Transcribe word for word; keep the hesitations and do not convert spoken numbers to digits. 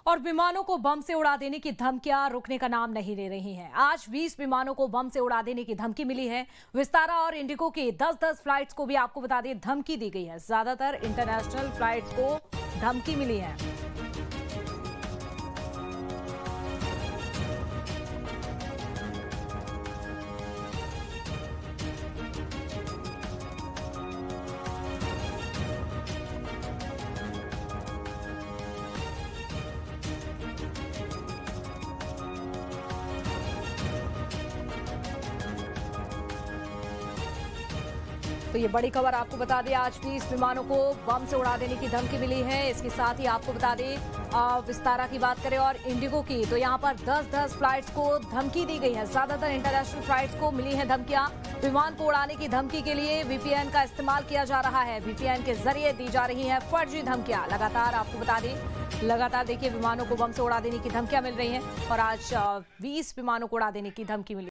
और विमानों को बम से उड़ा देने की धमकियां रुकने का नाम नहीं ले रही हैं। आज बीस विमानों को बम से उड़ा देने की धमकी मिली है। विस्तारा और इंडिगो की दस दस फ्लाइट्स को भी आपको बता दें धमकी दी गई है। ज्यादातर इंटरनेशनल फ्लाइट्स को धमकी मिली है। तो ये बड़ी खबर आपको बता दें, आज बीस विमानों को बम से उड़ा देने की धमकी मिली है। इसके साथ ही आपको बता दें विस्तारा की बात करें और इंडिगो की, तो यहाँ पर दस दस फ्लाइट्स को धमकी दी गई है। ज्यादातर इंटरनेशनल फ्लाइट्स को मिली है धमकियां। विमान को उड़ाने की धमकी के लिए वीपीएन का इस्तेमाल किया जा रहा है। वीपीएन के जरिए दी जा रही है फर्जी धमकियां। लगातार आपको बता दें, लगातार देखिए विमानों को बम से उड़ा देने की धमकियां मिल रही हैं और आज बीस विमानों को उड़ा देने की धमकी मिली।